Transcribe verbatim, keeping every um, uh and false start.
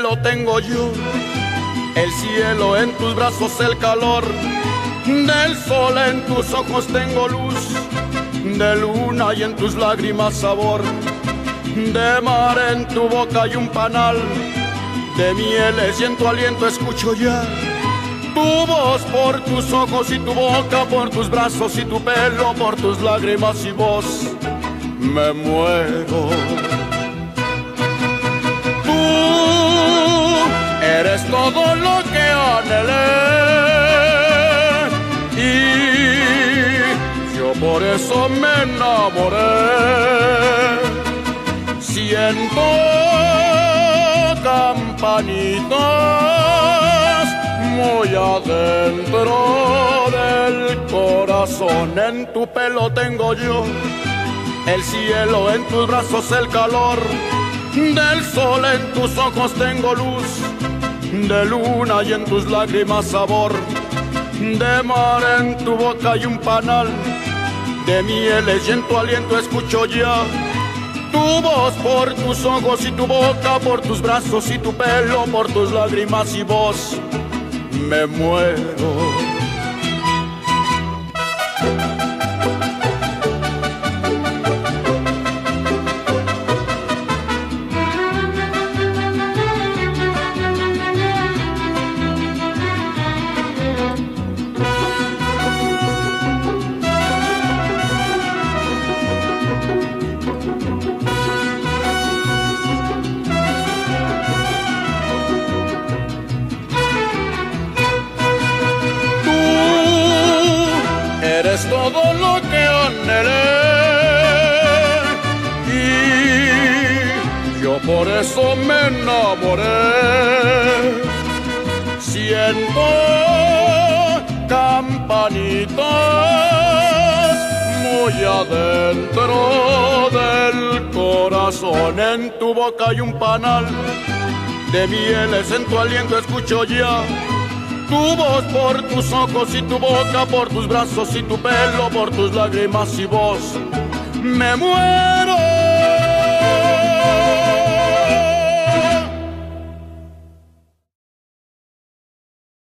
pelo tengo yo, el cielo en tus brazos, el calor del sol en tus ojos tengo luz, de luna y en tus lágrimas sabor, de mar en tu boca y un panal de mieles y en tu aliento escucho ya tu voz por tus ojos y tu boca, por tus brazos y tu pelo, por tus lágrimas y voz. Me muero. Tú eres todo lo que anhelé y yo por eso me enamoré. Siento campanitas muy adentro del corazón. En tu pelo tengo yo el cielo, en tus brazos el calor del sol, en tus ojos tengo luz, de luna y en tus lágrimas sabor, de mar en tu boca y un panal de mieles y en tu aliento escucho ya tu voz por tus ojos y tu boca, por tus brazos y tu pelo, por tus lágrimas y voz. Me muero. Eres todo lo que anhelé y yo por eso me enamoré. Siento campanitas muy adentro del corazón. En tu boca hay un panal de mieles, en tu aliento escucho ya tu voz por tus ojos y tu boca, por tus brazos y tu pelo, por tus lágrimas y voz. Me muero.